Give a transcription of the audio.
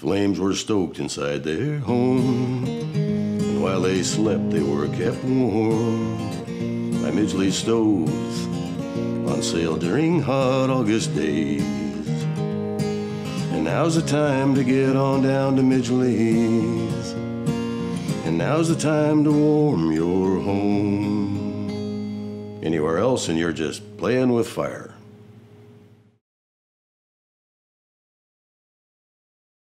Flames were stoked inside their home, and while they slept they were kept warm by Midgleys stoves on sale during hot August days. And now's the time to get on down to Midgleys, and now's the time to warm your home. Anywhere else and you're just playing with fire.